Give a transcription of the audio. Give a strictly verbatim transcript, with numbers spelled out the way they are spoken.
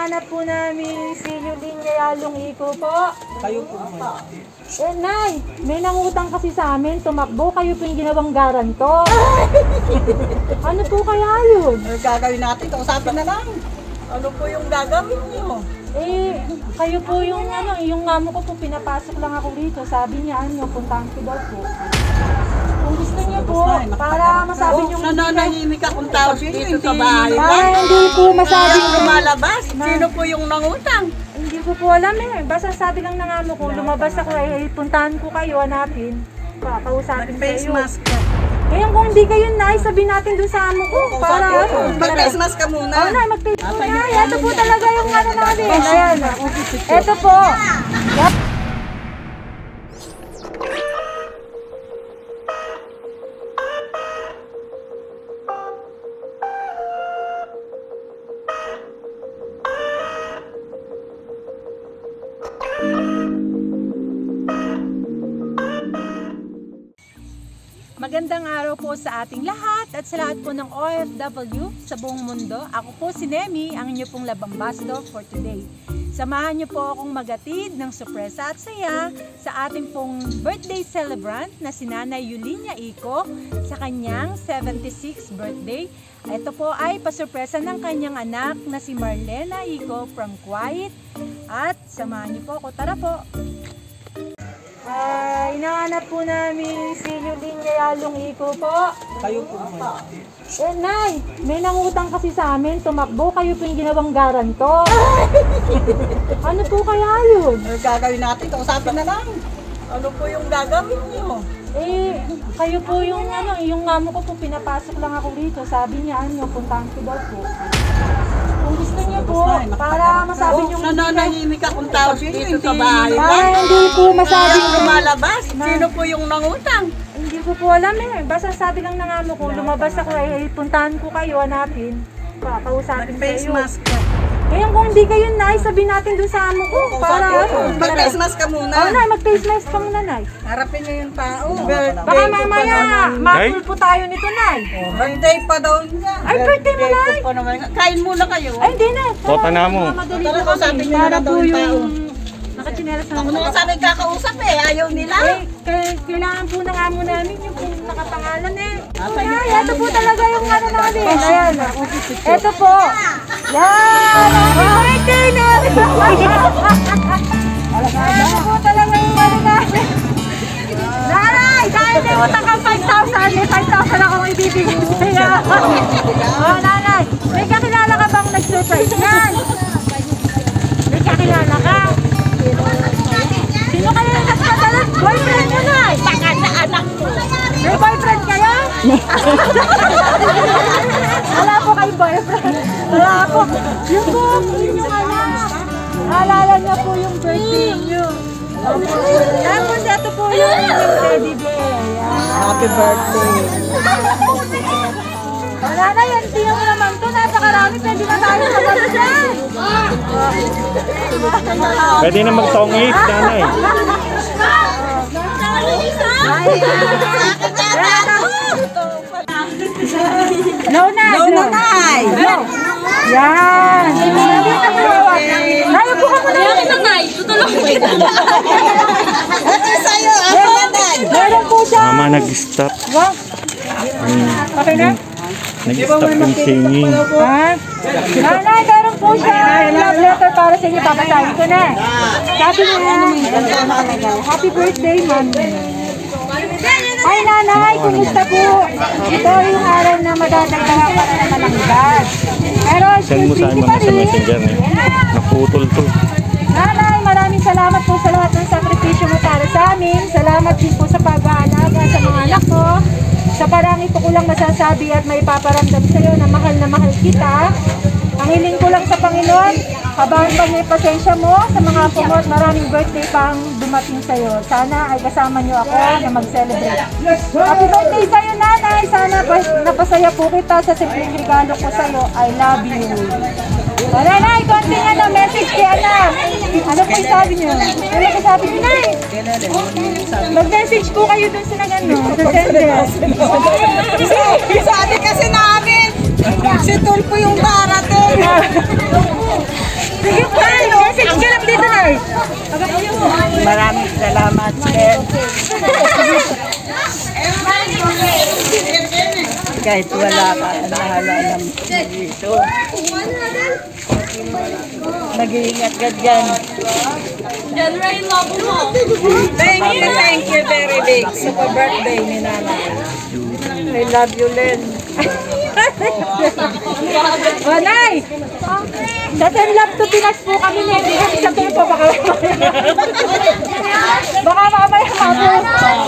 hinahanap po namin si Yulinya Yalong Iko po. Kayo po ba? Eh, Nay, may nangutang kasi sa amin, tumakbo, kayo po yung ginawang garanto. Ano po kaya yun? Ano gagawin natin? Kausapin na lang. Ano po yung gagawin niyo? Eh, kayo po yung ano, yung amo ko po, pinapasok lang ako rito. Sabi niya, ano, puntahan ko daw po. Kung gusto niyo po, para masabi niyo... Nananahimik akong tao dito sa bahay. Ay, hindi po masabi niyo. Lumalabas? Sino po yung nangutang? Hindi ko po alam eh. Basta sabi lang ng amo ko, lumabas ako eh, puntahan ko kayo, hanapin. Kausapin Face kayo. mask ka. Ngayon kung hindi kayo, Nay, sabihin natin dun sa amo ko. Para ano? Mag-face mask ka muna. Oo, Nay, mag-face mask. Nay, ito po talaga yung ano namin. Ayan. Ito po. Magandang araw po sa ating lahat at sa lahat po ng O F W sa buong mundo. Ako po si Nemi, ang inyo pong love ambassador for today. Samahan niyo po akong magatid ng sorpresa at saya sa ating pong birthday celebrant na si Nanay Yulinya Iko sa kanyang seventy-sixth birthday. Ito po ay pasurpresa ng kanyang anak na si Marlena Iko from Kuwait. At samahan niyo po ako. Tara po! Ah, uh, inaanap po namin si Yulinya Yalong Iko po. Kayo po ba? Eh, Nay, may nangutang kasi sa amin, tumakbo, kayo po yung ginawang garanto. Ano po kaya yun? Ano gagawin natin? Kausapin na lang. Ano po yung gagawin niyo? Eh, kayo po yung ano, yung amo ko po, pinapasok lang ako rito. Sabi niya, ano, puntahan ko daw po. Kung gusto niyo po, para masabi niyo... Nananahimik akong tao dito sa bahay. Ay, hindi po masabi niyo. Lumalabas? Sino po yung nangutang? Hindi ko po alam eh. Basta sabi lang ng amo ko, lumabas ako eh, puntahan ko kayo, hanapin. Kausapin Mag-face kayo. mask ka. Ngayon kung hindi kayo, Nay, sabihin natin dun sa amo ko. Para ano? Mag-face mask ka muna. Oo, Nay, mag-face mask ka muna, Nay. Harapin niyo yung tao. Baka mamaya, matul po tayo nito, Nay. Birthday pa daw niya. Ay, birthday mo, Nay. Kain muna kayo. Ay, hindi na. Kota na mo. Tara, kausapin niyo na daw yung tao. Nakachinelas na Ako muna. naman sana kakausap eh. Ayaw nila. Eh, kailangan po ng amo namin yung kung nakapangalan eh. Ay, ito po talaga yung ano namin. Ayan. Ito po. Yan. Happy birthday na. Ito po talaga yung ano namin. Nanay, dahil may utang kang five thousand, may five thousand akong ibibigay sa'yo. Oh, Nanay, may kakilala ka bang nag-surprise yan? May kakilala ka? Sino kayo yung nagpadalan? Boyfriend nyo na! Baka na anak ko! May boyfriend kayo? Wala po kayong boyfriend. Wala po. Yung po, yung anak. Alala niya po yung birthday nyo. Tapos ito po yung teddy bear. Happy birthday. Wala na yan. Tingnan mo naman ito. Napakarami. Pwede na tayo magano dyan. Pwede na mag-tongis, Nanay. No na. No na, Nay. No. Yan. Nayo po ka muna. Nay, tutulungan kita. Ito sa'yo. Ako na, Nay. Meron po siya. Mama nag-stop. Wow. Okay na? Nag-stop yung singing. Ha? Nanay, meron po siya. Love letter para sa inyo. Papasahin ko na. Sabi niya, happy birthday, ma'am. Ay, Nanay, kumusta po? Ito yung araw na madadagdagan para naman ang gas. Pero, Send mo sa akin mga sa messenger eh. Naputol to. Nanay, maraming salamat po sa lahat ng sakripisyo mo para sa amin. Salamat din po sa pag-aalaga sa mga anak ko. Sa parang ito ko lang masasabi at may paparamdam sa iyo na mahal na mahal kita. Ang hiling ko lang sa Panginoon, habang pa niya pasensya mo sa mga apo mo at maraming birthday pang dumating sa iyo. Sana ay kasama niyo ako na mag-celebrate. Happy birthday sa iyo, Nanay! Sana napasaya po kita sa simpleng regalo ko sa iyo. I love you. O, Nanay, konting ano, message kay anak. Ano po yung sabi niyo? Ano po sabi niyo, Nay? Mag-message po kayo dun sa nag-ano, sa sender. Sabi kasi namin, si Tulpo yung darating. much, Len. Kahit wala ka, naalala mo dito. Nag-iingat ka dyan. Thank you, thank you very big sa pa-birthday ni Nana. I love you, Len. Oh, Nay! Sa ten love to Pinas po kami na hindi kami sa tempo. Baka, baka mamaya mabuhay.